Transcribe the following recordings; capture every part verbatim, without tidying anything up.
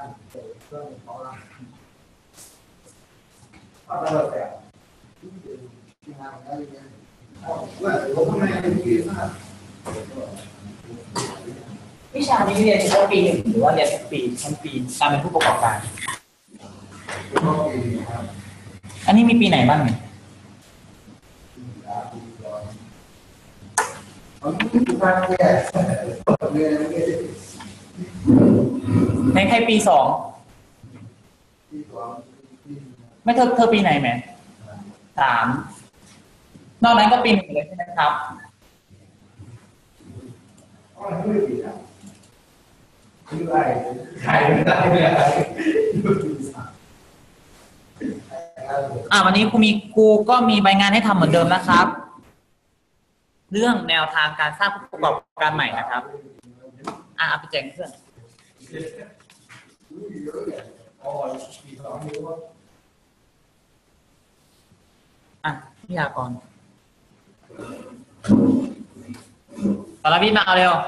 วิชานี้เรียนเฉพาะปีหนึ่งหรือว่าเรียนทุกปีทั้งปีการเป็นผู้ประกอบการอันนี้มีปีไหนบ้างเนี่ยในใครปีสองไม่เธอเธอปีไหนไหมสามนอกนั้นก็ปีหนึ่งเลยใช่ไหมครับใครไม่ได้อ่าวันนี้ครูมีครูก็มีใบงานให้ทำเหมือนเดิมนะครับเรื่องแนวทางการสร้างผู้ประกอบการใหม่นะครับอ่าเอาไปแจ้งเพื่อนอ่ะพี่ยากรสารวิทย์มาเอาเร็ว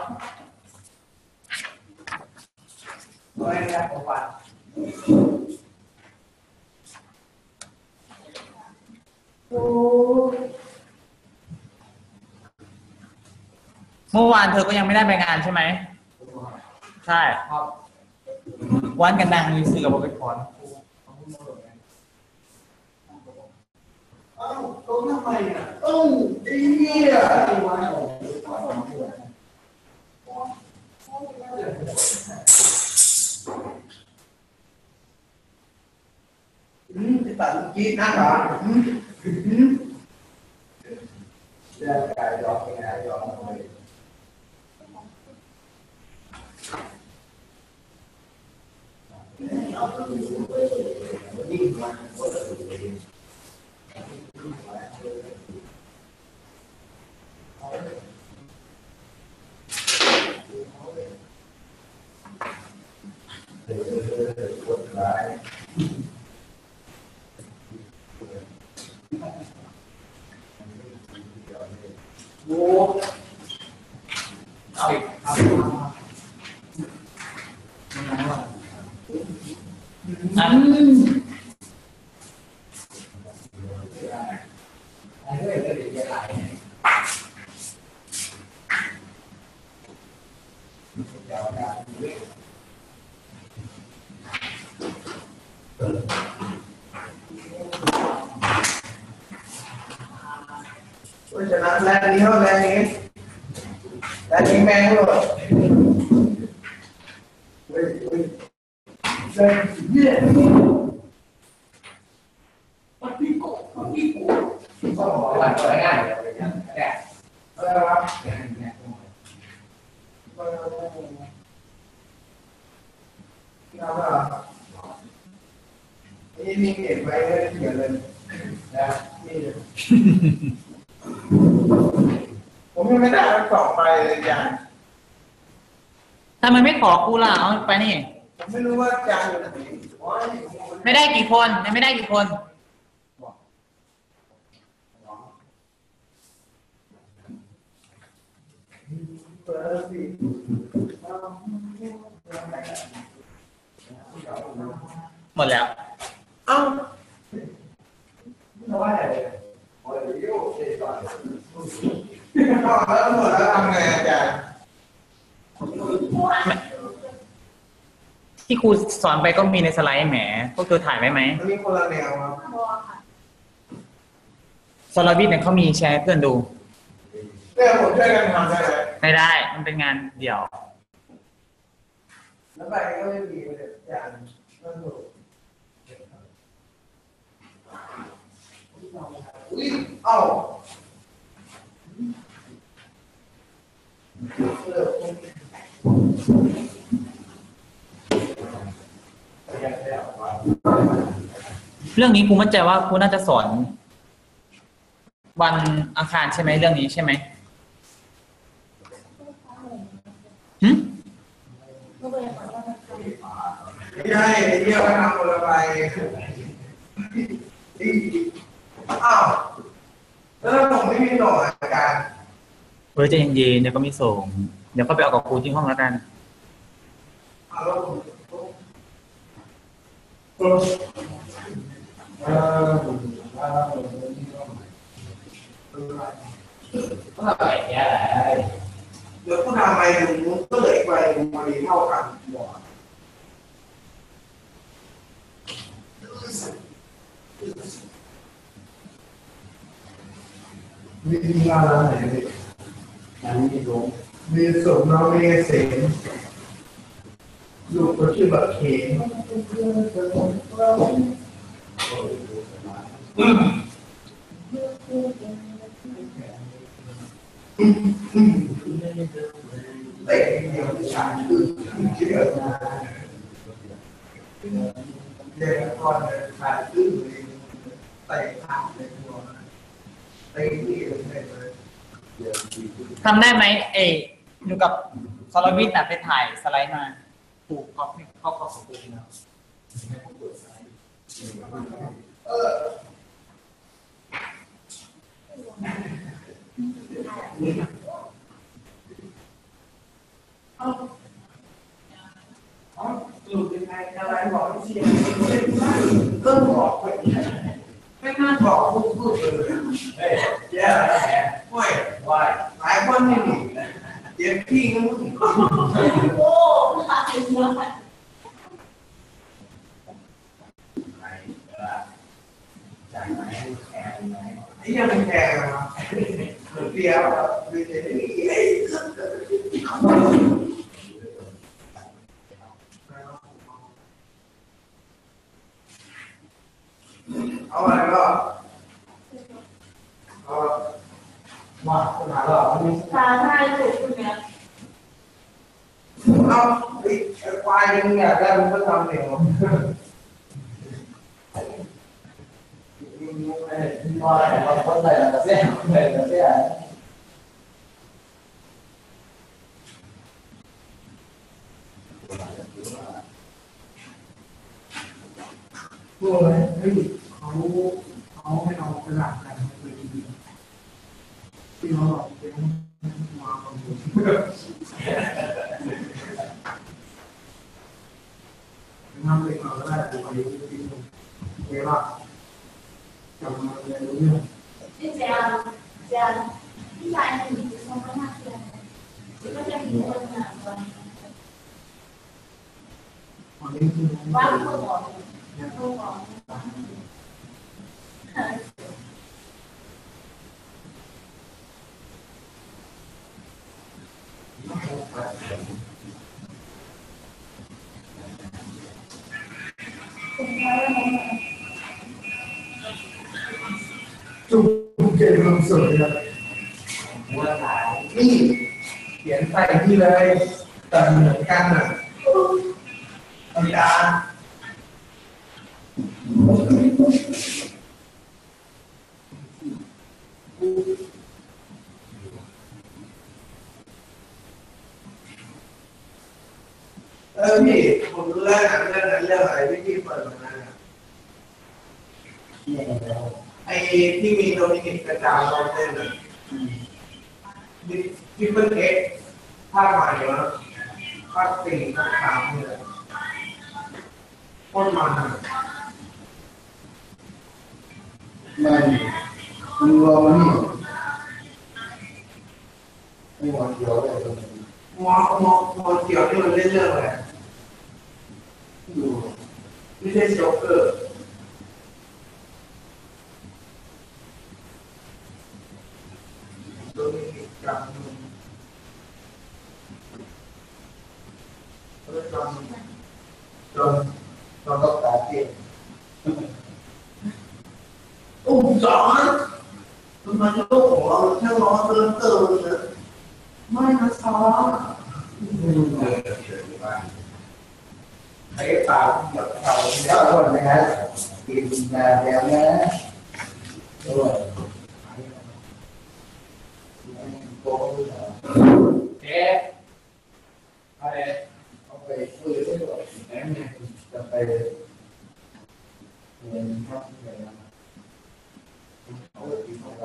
เมื่อวานเธอก็ยังไม่ได้ใบงานใช่ไหมใช่วันกันดังมีสื่อกับบริษัทอ้าวต้องทำไมอ่ะต้องไอ้เนี่ยอืมจะตัดกีดนะเหรออืมอืมเรื่องการยอมเป็นไงยอมเลยยิ่งมันก็จะเป็นคนร้ายโอ้เอาอีกเอาอันเพราะฉะนั้นแรงนี้เท่าแรงนี้แรงนี้แมงเลยเฮ้ยเฮ้ยแรงเนี่ยปฏิโกะปฏิโกะก็บอกว่าตัวง่ายเลยนะแต่อะไรวะนี่มีเก็บไว้เลยเขียนเลยนะนี่ผมยังไม่ได้เอาสอบไปเลยอาจารย์ทำไมไม่ขอครูล่ะเอาไปนี่ผมไม่รู้ว่าอาจารย์อยู่ไหนไม่ได้กี่คนไม่ได้กี่คนหมดแล้วเอ้าไม่ว่าอะไรแล้วหมดแล้วทำไงอาจารย์ที่ครูสอนไปก็มีในสไลด์แหมพวกเธอถ่ายไว้ไหมมันมีคนละแนวครับสไลด์วิทย์เนี่ยเขามีแชร์ให้เพื่อนดูเนี่ยผมช่วยกันทำได้ไหมไม่ได้มันเป็นงานเดี่ยวแล้วไปก็ไม่มีเลยอาจารย์นั่นหนูอุ้ยเอ้าเรื่องนี้ครูมั่นใจว่าครูน่าจะสอนวันอังคารใช่ไหมเรื่องนี้ใช่ไหมหืมไม่ใช่เที่ยวไปทำคนละไปอ้าวแล้วผมไม่มีส่งอาจารย์เฮ้ยใจเย็นๆเดี๋ยวก็มีส่งเดี๋ยวก็ไปเอากับครูที่ห้องแล้วกันก็อะไรแย่เดี๋ยวผู้นำไปตรงนู้นก็เลยไปพอดีเท่ากันหมดมีงานอะไรเนี่ยงานมีลงมีสมน้องมีเสนลูกก็ชื่อบักเขนเตะเดียวฉากคือเชื่อเด็กก่อนฉากคือเตะขาดเลยตัวเตะที่เลยทำได้ไหมเออยู่กับสรวิทย์แต่ไปถ่ายสไลด์มาถูกก็เขาก็สมบูรณ์แล้วหลุดยังไงอะไรบอกเสียงก็บอกไปไม่น่าบอกพูดพูดเลยเฮ้ยแย่แล้วแหมไม่ไหวหลายคนนี่เจ็บพี่ก็มึงโอ้ตายแล้วไอ้ยังเป็นแกงนะเหมือนเปียกดูเฉยเอาอะไรก็เอามาปัญหาเราอันนี้ทาให้ลูกคุณเนี่ยเอาไอ้ควายมึงอยากได้มึงก็ทำเองพอแล้วเราคนใส่กระเสี้ยใส่กระเสี้ยพวกอะไรเฮ้ยเขาเขาให้เรากระดาษกันเลยดีที่เราบอกเป็นมาบางทีน้ำเล็กเราก็ได้ดูไปดูดีเวลาจำมาเรียนรู้เรื่องที่จะจะที่ชายหนึ่งคือคนก็น่าเชื่อก็จะมีคนหนาวันวันนี้คือว่าผู้บอกผู้บอกจุ๊บเจริญสุดเลยนี่เขียนใส่ที่เลยแต่เหมือนกันอ่ะธรรมดาเออพี่ผมรู้แล้วนะเรื่องนั้นเรื่องอะไรที่พี่เปิดมานะไอ้ที่มีโดมินิกกระจายเราเล่นอ่ะที่เพิ่งเอ็กภาคใหม่วะภาคสี่ภาคสามเนี่ยโคตรมันอ่ะไม่มันรอนี่ไม่หวันเดียวเลยตรงนี้มอมอมอเกี่ยวนี่มันเล่นเรื่องอะไรดูไม่ใช่โจ๊กเกอร์โดมินิกกับจนจนเราต้องตาเก็บอุ้มสอนทำไมจะโลกของเราแค่ร้อนเติมเติมเลยไม่นะสอนไอ้ตาแบบเขาแล้วคนนะครับกินยาแดงนะด้วยโค้งเหรอเอ๊ะอะไรเอาไปคุยด้วยจะไปเรียนท่องเที่ยวนะเอาไปกินของไร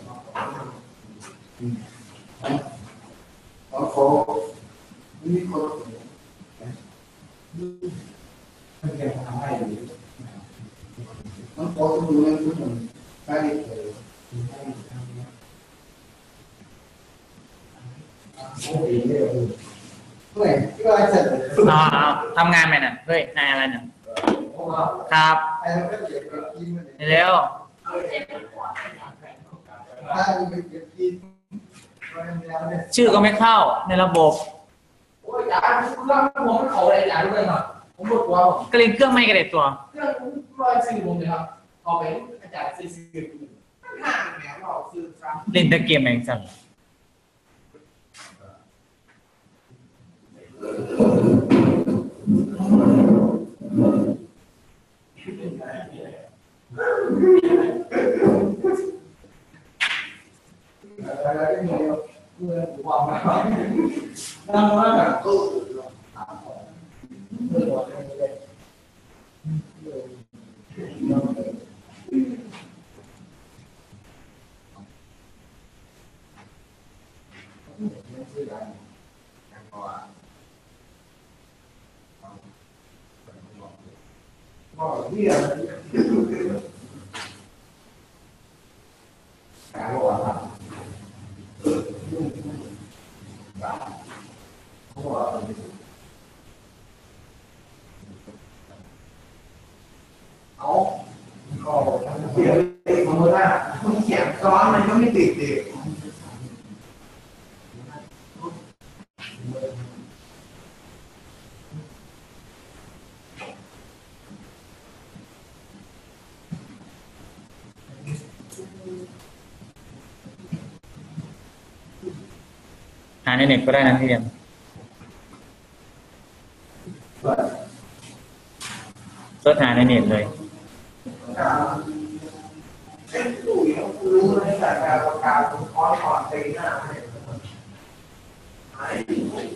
เขาโค้งนี่คนมันจะทำให้ดีใช่เลยโอ้ยเนี่ยเฮ้ยก็ไอ้เสร็จอ๋อทำงานไหมน่ะเฮ้ยนายอะไรเนี่ยครับไอ้ก็เก็บกินมันเร็วถ้ามันเก็บกินชื่อก็ไม่เข้าในระบบโอ้ยยาคุณรับผมไม่เขาอะไรยาด้วยครับผมบอกว่าก็เลยเครื่องไม่กระเด็ดตัวเรื่องร้อยสี่ผมเลยครับเอาไปอาจารย์ซื้อซื้อห้างแหนเราซื้อซ้ำเล่นแต่เกมเองสั่งอะไรที่มีเพื่อนความรักนั่งว่าตู้เมื่อวันนี้เลยก็เรียนการว่าครับเอาก็เขียนเด็กมันว่ามันเขียนซ้อนมันก็ไม่ติดดิหาในเน็ตก็ได้นะพี่เรียนเสิร์ชหาในเน็ตเลยเอ้ยตู้ยังรู้ในสายการประกาศของคอนก่อนตีหน้าให้ไอ้ทุกคน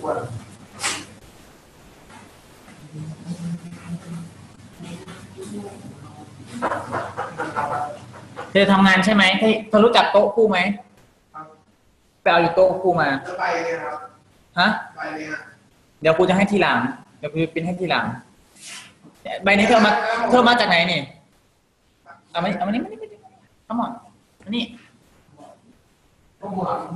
เธอทำงานใช่ไหมเธอเธอรู้จักโต๊ะคู่ไหมไปเอาอยู่โต๊ะคู่มาจะไปเนี่ยครับฮะไปเนี่ยเดี๋ยวกูจะให้ทีหลังเดี๋ยวกูจะปริ้นให้ทีหลังใบนี้เธอมาเธอมาจากไหนนี่เอามาเอามานี่มานี่มานี่เอาหมดอันนี้ก็หวัง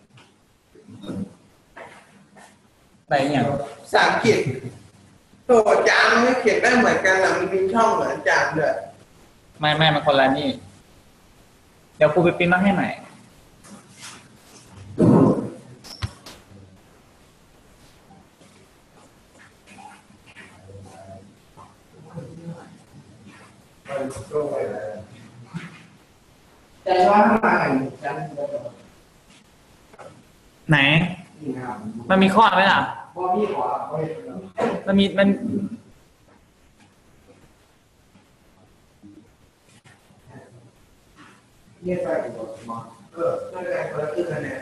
ใบเนี่ยภาษาอังกฤษตัวจานมันไม่เขียนได้เหมือนกันนะมันมีช่องเหมือนจานเลยไม่ไม่มันคนละนี่เดี๋ยวกูไปปริ้นมาให้ใหม่แต่ว่าข้างในจานไหนนี่ครับมันมีข้อไหมล่ะบอมี่ขอเฮ้ยมันมีมันเยี่ยมไปกว่ามาเออไม่ได้คนละครึ่งคะแนน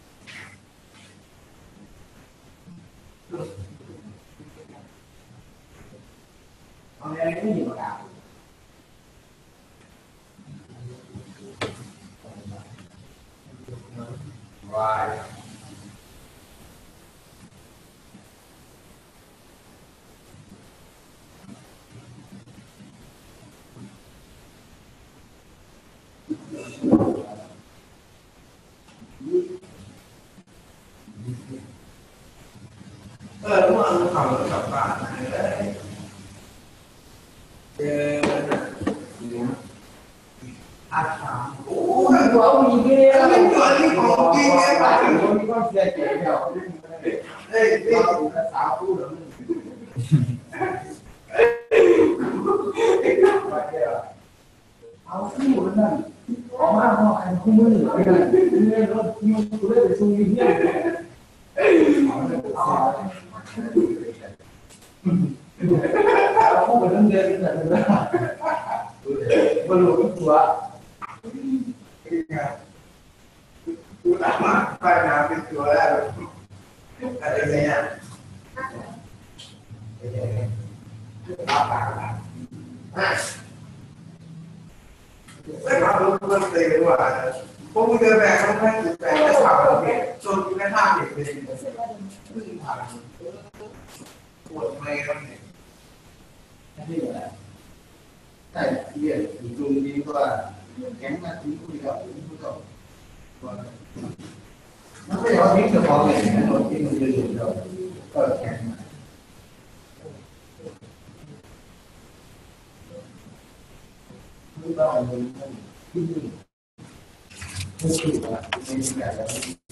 เอาอะไรไม่มีประกาศว้าย เออเมื่อวานเราขับรถกลับบ้านเลยเจออาถามโอ้ยตัวมีเงี้ยไม่ตัวนี้ของจริงเลยป่ะตัวนี้ก็เสียใจแล้วเฮ้ยเด็กสาวพูดแล้วเอาที่อยู่นั่นออกมาเอาใครคู่มือไปเลยเนี่ยรถที่มันกูได้ไปซูมเนี่ยเราพูดกันเรื่องเดินกันเลยบรรลุตัวกูตามมาไปน้ำเป็นตัวแล้วอะไรเนี่ยตาปากนะไม่ทำรู้เรื่องเลยว่าพวกมึงเดินแบบต้องให้จิตใจและสาวเด็กจนไม่ท่าเด็กเลยพึ่งผ่านปวดไม่ครับเนี่ยนี่แหละแต่เรียนจุงดีกว่าแข็งมาถึงคุยกับผู้ต่อไม่ใช่ว่าทิ้งเฉพาะเลยนะเราทิ้งมันเยอะๆเราก็แข็งมาไม่ต้องเอาเงินที่นี่ไม่ถูกอ่ะไม่มีการแล้ว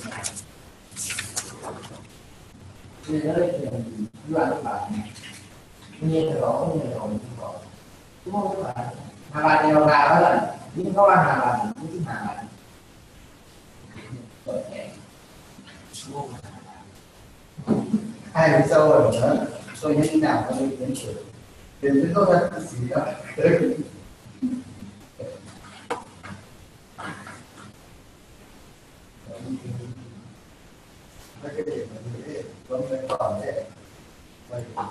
นี่ก็เลยเป็นยุคหลังมีแต่เราไม่มีเราที่ก่อนทุกคนก็หาบาทเดียวกันแล้วล่ะยิ่งเข้ามาหาบาทยิ่งหาบาทเปิดแอร์ให้ไปโซ่เหรอโซ่ยังหนาวก็เลยเป็นเฉยเป็นไม่ต้องการสีอ่ะเออไม่ก็เด็กมันไม่ได้ต้องไปต่อเนี่ยไป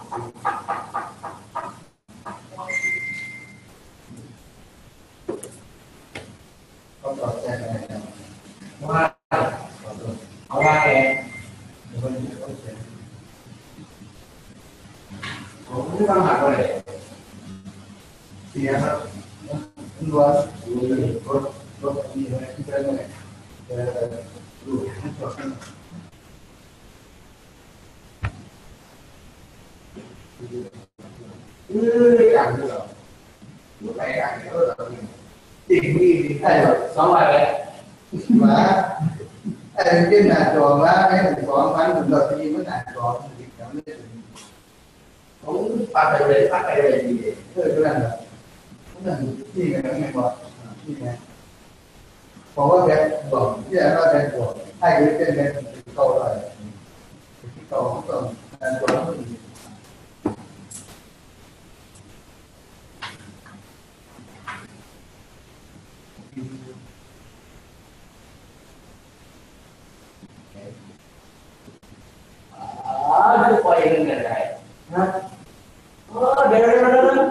ก็ต่อใจกันนะว่าเอาว่าเองคนนี้เขาเขียนผมไม่ต้องหาอะไรเสียครับรัวดูเลยรถรถมีอะไรที่จะไหนเออดูให้จบกันเอออย่างนี้เหรอรู้ไหมอย่างนี้เหรอจริงดีใช่หรอสองวันเลยมาไอ้ที่หน้าจอว่าไอ้สองพันถึงดอกที่มันหน้าจอมันติดกันไม่ได้ผมปัดไปเลยปัดไปเลยดีเออเรื่องนั้นนั่นที่ไงไม่บอกที่ไงบอกว่าแกบอกที่อะไรว่าแกบอกให้เขาเป็นแกโตเลยที่โตของตนแต่ตัวมันดีอ๋อทุกคนยังไงได้นะเออเดี๋ยวเดี๋ยวเดี๋ยว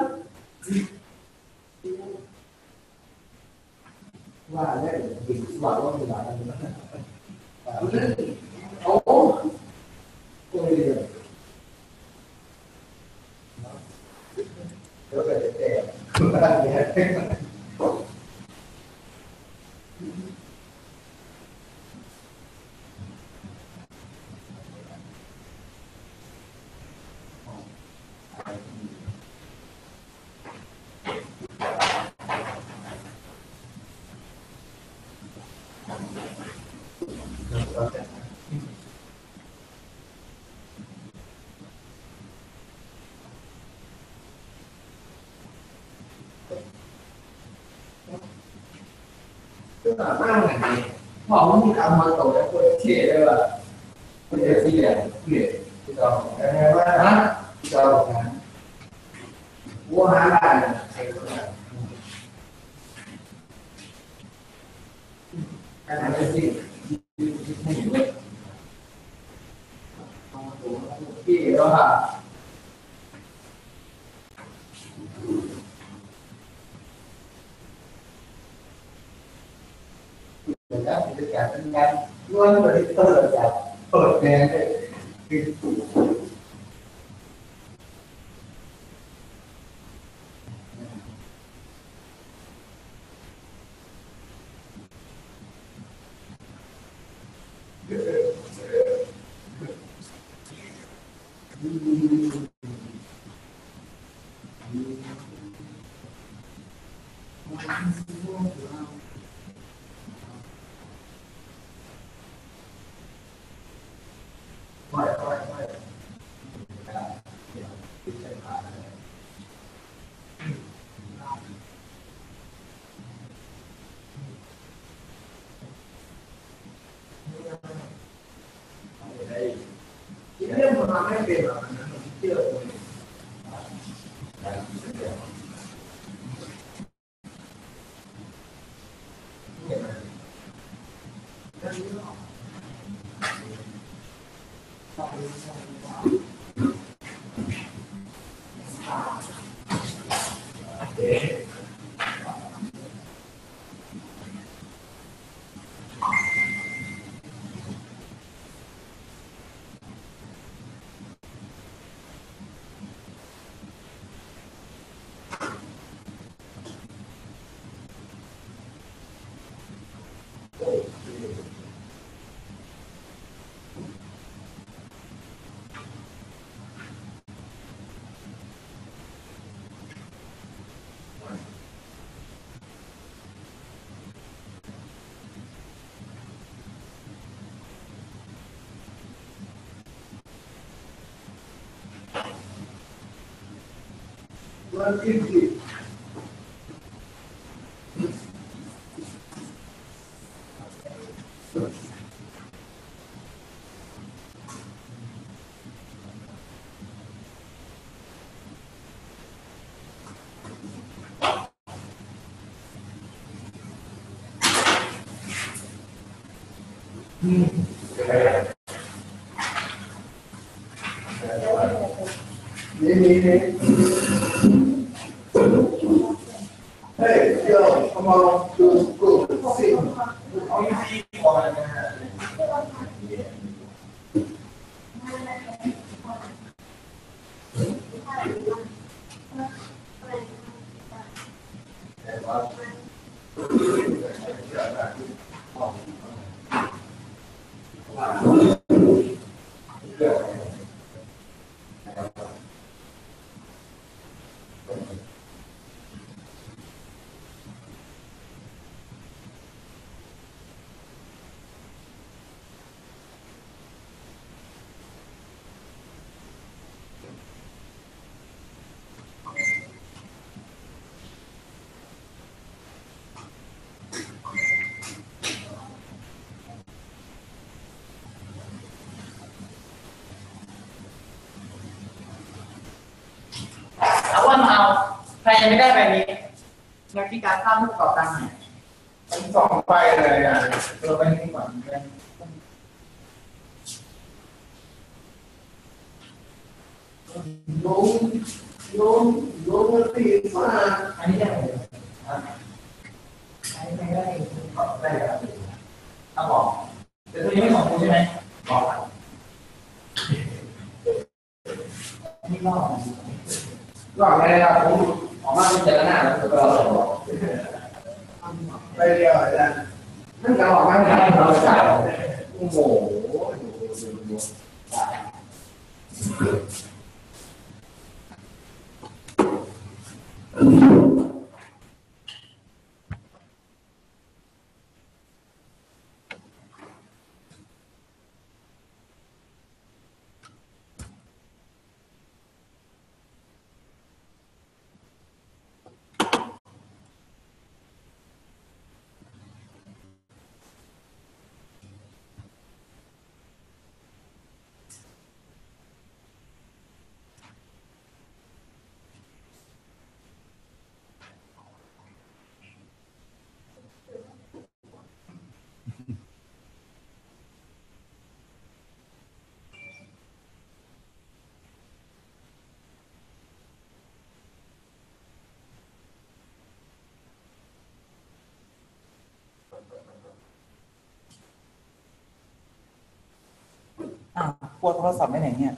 ว่าแล้วถึงว่าว่ามีหลายอันนะโอ้โหเดี๋ยวเดี๋ยวไปเตะคุณอะไรเนี่ยtức là mang này này họ muốn đi ăn món tàu đấy tôi chia đây là tôi để gì để để cho cái này hả cho cái mua hàng này cái này cái gì cái đó hả đó thì tất cả tất cả luôn rồi đi tôi là ปิดแรงเลยมันกินสินี่นี่นี่เฮ้ยเดี๋ยวทำมาลองดูกูสิเอาอีกทีก่อนนะฮะเอาว่ามาเอาใครยังไม่ได้ใบนี้แนวคิดการสร้างผู้ประกอบการใหม่ทั้งสองไปเลยอ่ะเราไปนี่ก่อนกันลุงลุงลุงมันตีมาอันนี้ได้ไหมอันนี้ไม่ได้ได้ครับเอาบอกแต่ตัวนี้ไม่ของคุณใช่ไหมบอกนี่รอบก็ไม่ได้ครับผมออกมาเป็นเจตนาแล้วก็เราบอกไปเดียวอาจารย์นั่นจะออกมาไม่ได้เราจ่ายโอ้โหอ้าวปวดโทรศัพท์ไม่ไหนเนี่ย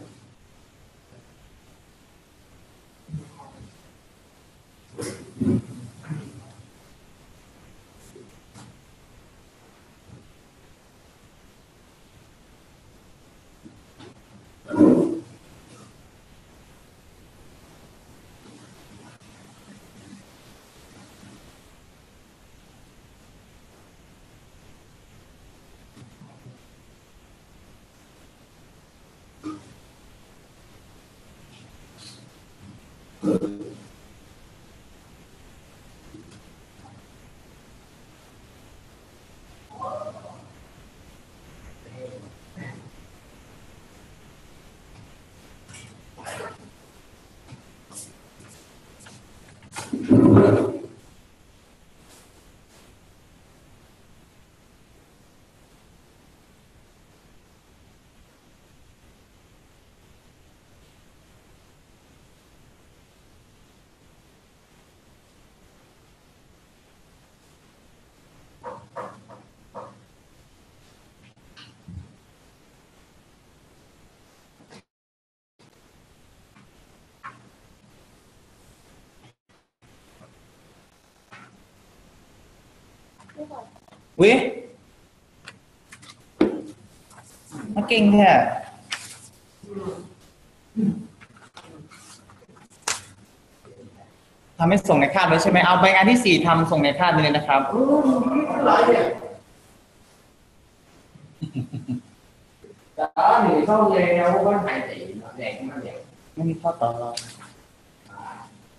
วิมาเก่งแท้ทำให้ส่งในคาบเลยใช่ไหมเอาใบงานที่สี่ทำส่งในคาบเลยนะครับอะไรเนี่ยแต่หนีเข้าเลยนะว่าหายใจแรงมากเลยไม่มีข้อต่อรอง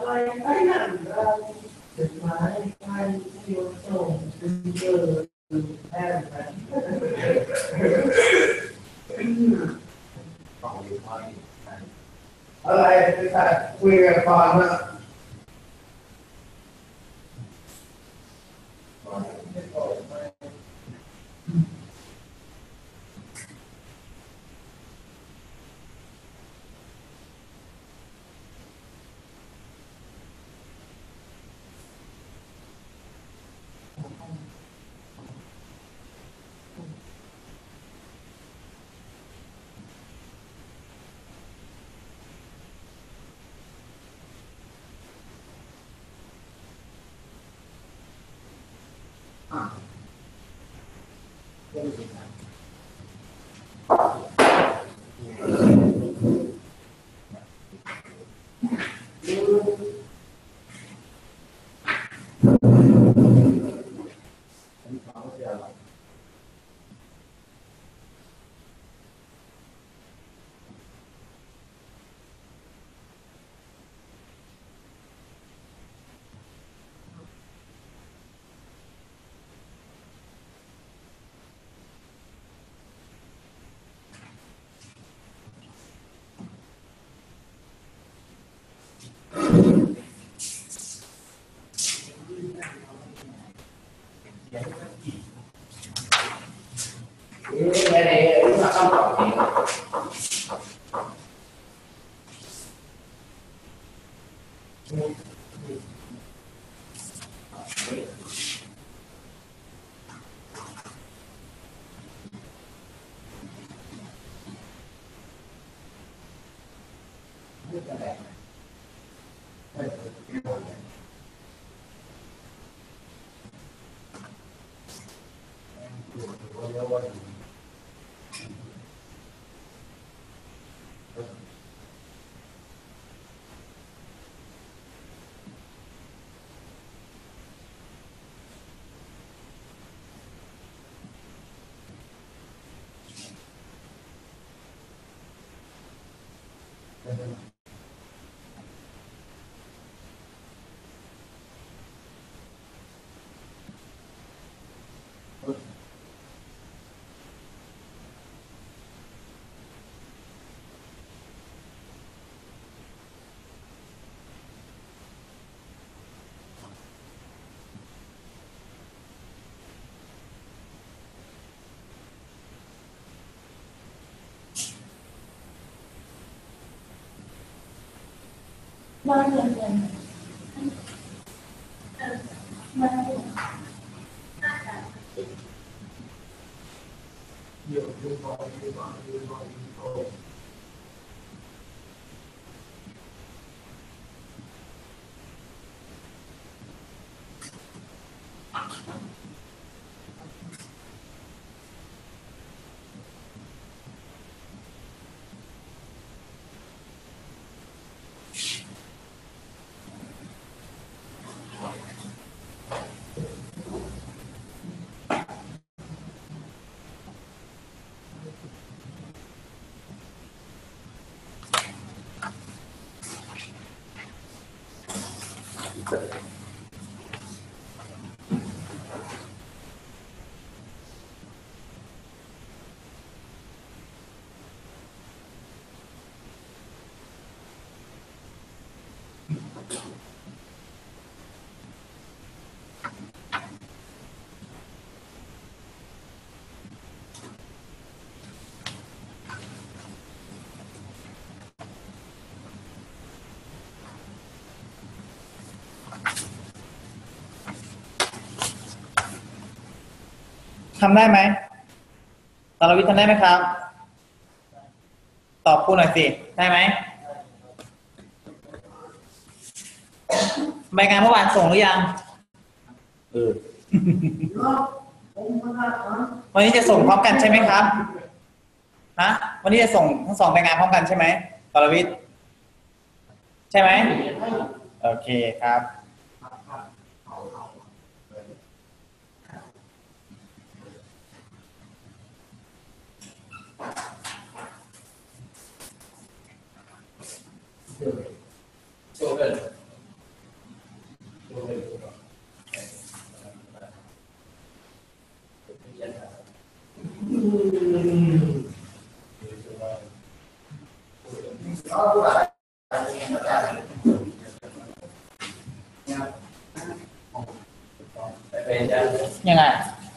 อะไรไอ้นั่นเราจดหมายใครที่ส่งเป็นเจอแทนกันอะไรที่ใส่คุยกันก่อนนะcái này đúng là không có gì Bao nhiêu tiền? Bao nhiêu? nhiều nhiều gọi nhiều gọi nhiều gọi nhiều gọi ทำได้ไหมตอนวิทย์ทำได้ไหมครับ ตอบคุณหน่อยสิ ได้ไหมใบงานเมื่อวานส่งหรือยัง เออ วันนี้จะส่งพร้อมกันใช่ไหมครับ ฮะ วันนี้จะส่งทั้งสองใบงานพร้อมกันใช่ไหมตอนวิทย์ใช่ไหม โอเคครับ so good เอาผู้ใดอาจารย์ยังไง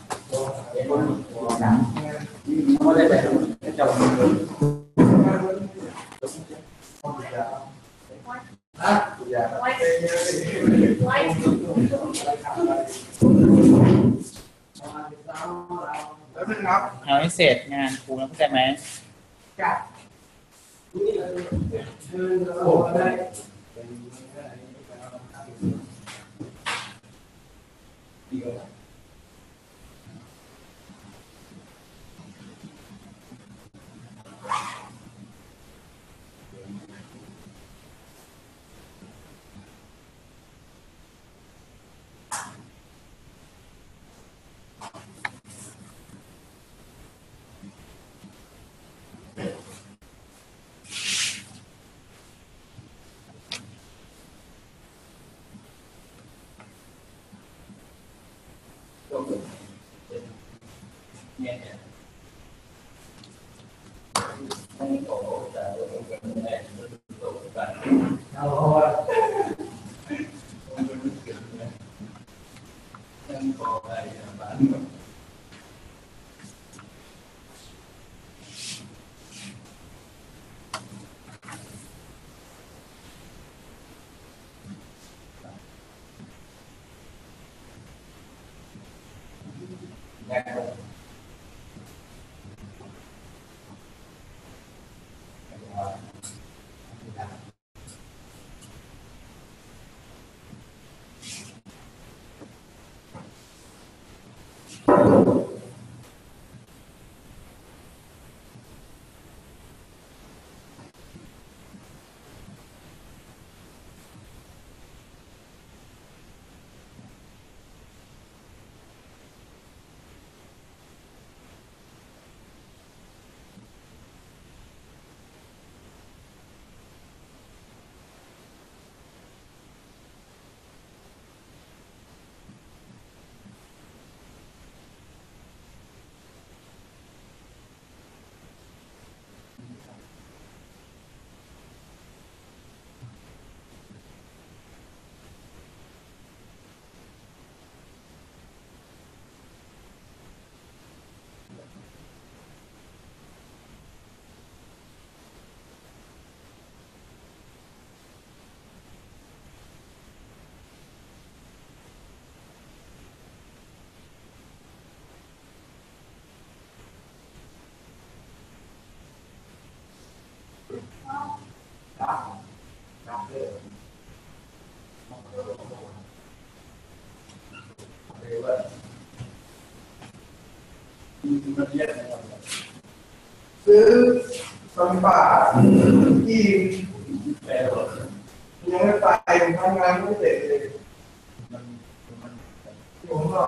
ไม่ได้ไปจับมือฮะอย่าไว้ไว้แล้วนึงครับเอาให้เสร็จงานครูนะเข้าใจไหมจับโอ้ได้ซื้อสมบัติที่ยังไม่ไปทำงานไม่เสร็จเลยผมก็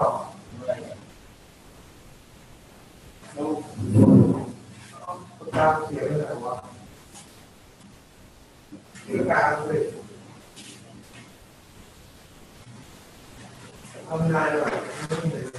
ตามเสียงอะไรวะที่การเลยทำงานแบบไม่เหนื่อย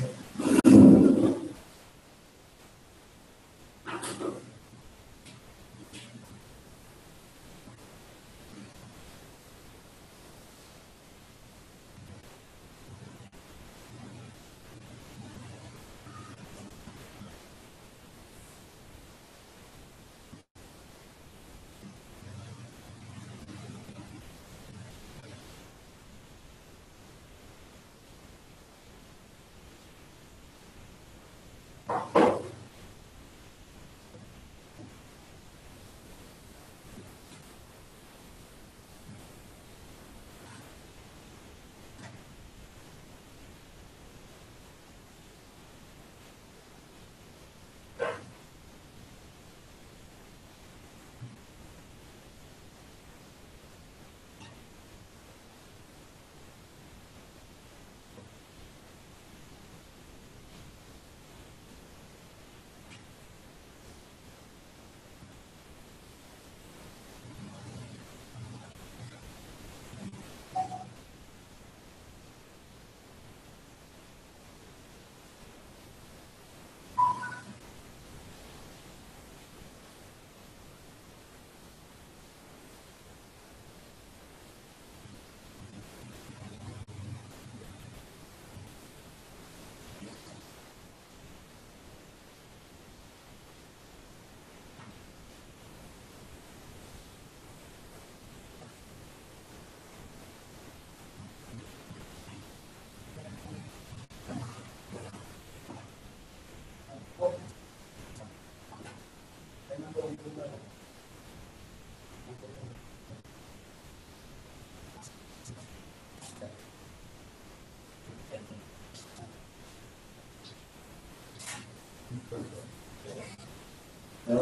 แล้ว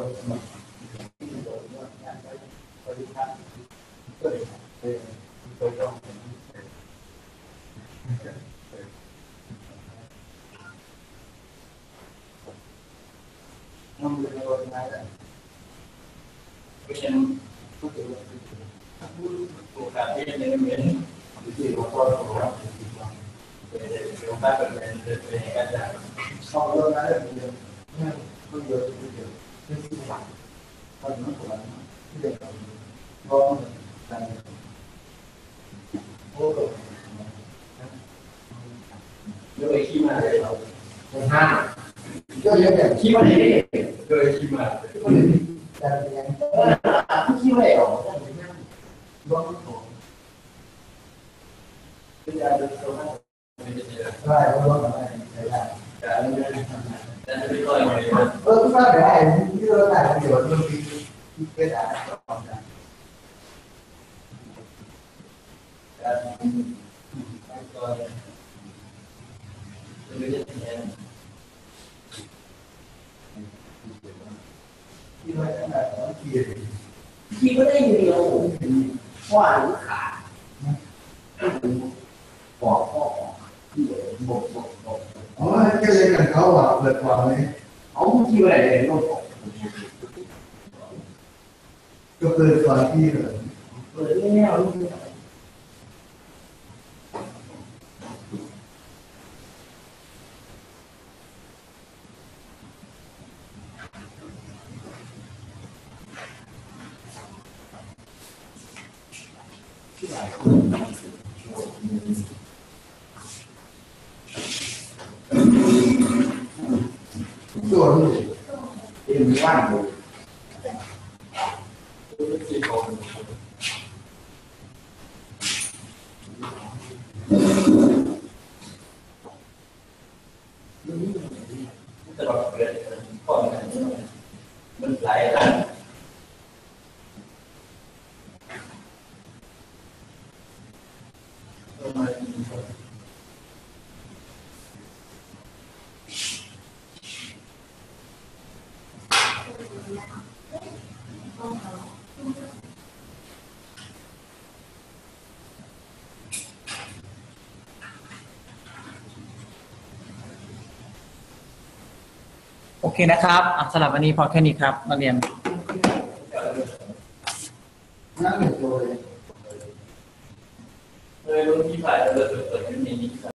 มันเป็นอะไรนะเป็นโอกาสที่จะเป็นเหมือนที่เราก็รู้ว่าเป็นโอกาสเป็นเป็นการจะเข้าเรื่องนั้นเลยเนี่ยก็เยอะที่เดียวที่สุดตอนนี้ผมที่เดียวก็การโอ้เยอะขี้มาเลยเราห้าเยอะเยอะขี้มาเลยเยอะขี้มาแต่ยังขี้ไม่ออกบ้องผมเป็นการดูโซ่ใช่บ้องอะไรใช่ได้แต่ไม่ได้แต่ไม่ค่อยเลยเออถ้าได้ที่เราได้ประโยชน์มันมีมีเกิดอะไรต่อกันการตัวไม่ได้ที่ไหนที่เราจะได้ที่ที่ก็ได้อยู่เดียวว่าหรือขาบอกพ่อที่บอกบอกบอกอ๋อแค่เล่นกันเขาอ่ะเปิดความเลยเอาที่อะไรเลยโลกก็เปิดความที่เลยเปิดแล้วตัวนี้เป็นว่างเลยตลอดเลยก่อนมันหลายอันโอเคนะครับสำหรับวันนี้พอแค่นี้ครับนักเรียนนั่งอยู่ตัวเลยเลยรุ่นที่ผ่านเราเปิดเปิดที่นี้